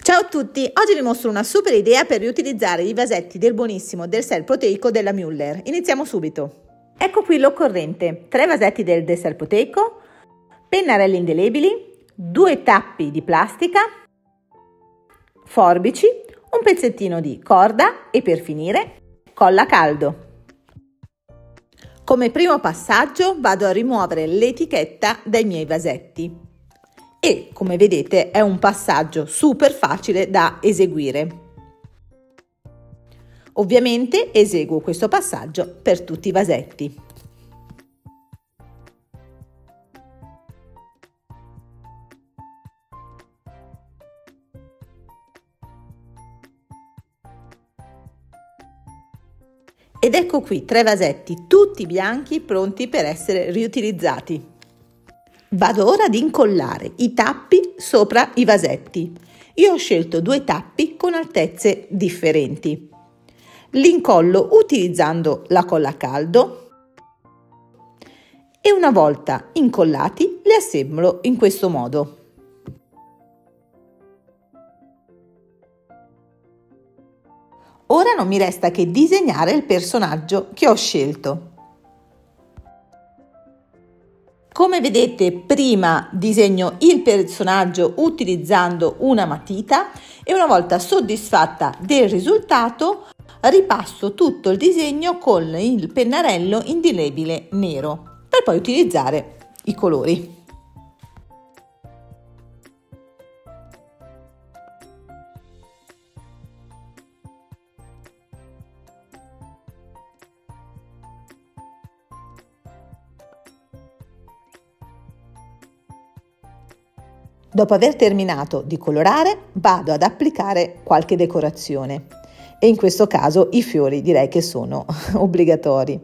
Ciao a tutti, oggi vi mostro una super idea per riutilizzare i vasetti del buonissimo dessert proteico della Müller. Iniziamo subito. Ecco qui l'occorrente: 3 vasetti del dessert proteico, pennarelli indelebili, 2 tappi di plastica, forbici, un pezzettino di corda e per finire colla a caldo. Come primo passaggio vado a rimuovere l'etichetta dai miei vasetti. E come vedete è un passaggio super facile da eseguire. Ovviamente eseguo questo passaggio per tutti i vasetti. Ed ecco qui 3 vasetti tutti bianchi pronti per essere riutilizzati. Vado ora ad incollare i tappi sopra i vasetti. Io ho scelto 2 tappi con altezze differenti. Li incollo utilizzando la colla a caldo e una volta incollati li assemblo in questo modo. Ora non mi resta che disegnare il personaggio che ho scelto. Come vedete, prima disegno il personaggio utilizzando una matita e una volta soddisfatta del risultato ripasso tutto il disegno con il pennarello indelebile nero per poi utilizzare i colori. Dopo aver terminato di colorare, vado ad applicare qualche decorazione e in questo caso i fiori direi che sono obbligatori.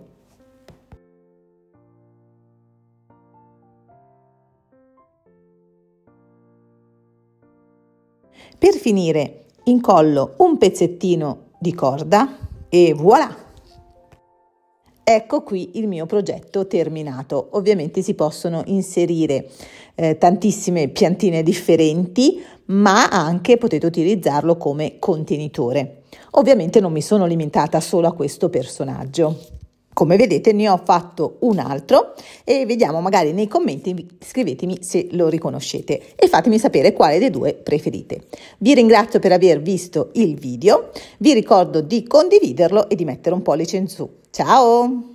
Per finire incollo un pezzettino di corda e voilà! Ecco qui il mio progetto terminato. Ovviamente si possono inserire tantissime piantine differenti, ma anche potete utilizzarlo come contenitore. Ovviamente non mi sono limitata solo a questo personaggio. Come vedete ne ho fatto un altro e vediamo magari nei commenti, scrivetemi se lo riconoscete e fatemi sapere quale dei 2 preferite. Vi ringrazio per aver visto il video, vi ricordo di condividerlo e di mettere un pollice in su. Ciao!